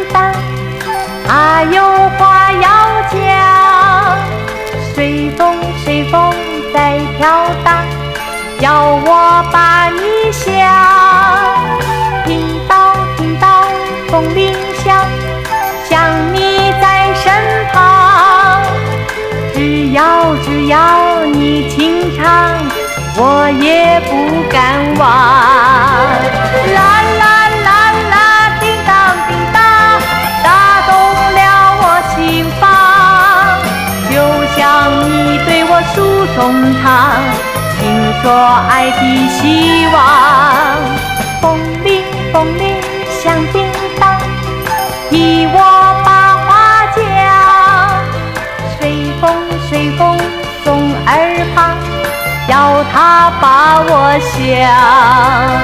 当，他有话要讲。随风随风在飘荡，要我把你想。听到听到风铃响，想你在身旁。只要你轻唱，我也不敢忘。啦啦啦啦，叮当叮当，打动了我心房。就像你对我诉衷肠，倾说爱的希望。风铃风铃响叮当，替我把话讲。随风送耳旁，要他把我想。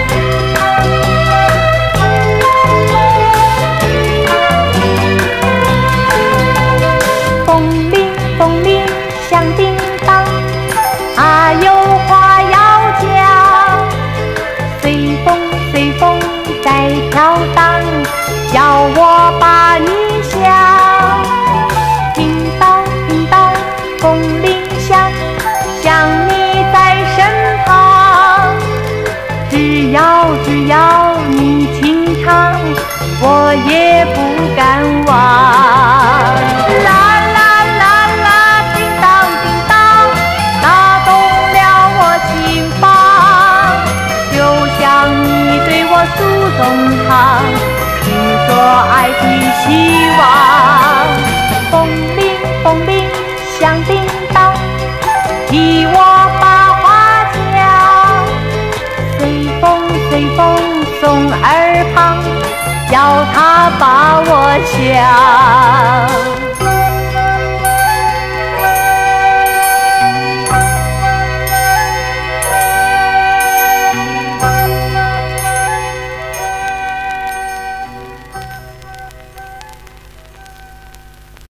风铃响叮当，他有话要讲。随风在飘荡，要我把你想。听到风铃响，想你在身旁。只要你轻唱，我也不敢忘。啦啦啦啦，叮当叮当，打动了我心房。就像你对我诉衷肠，倾说爱的希望。风铃响叮当，替我把话讲。随风送耳旁，要他把我想。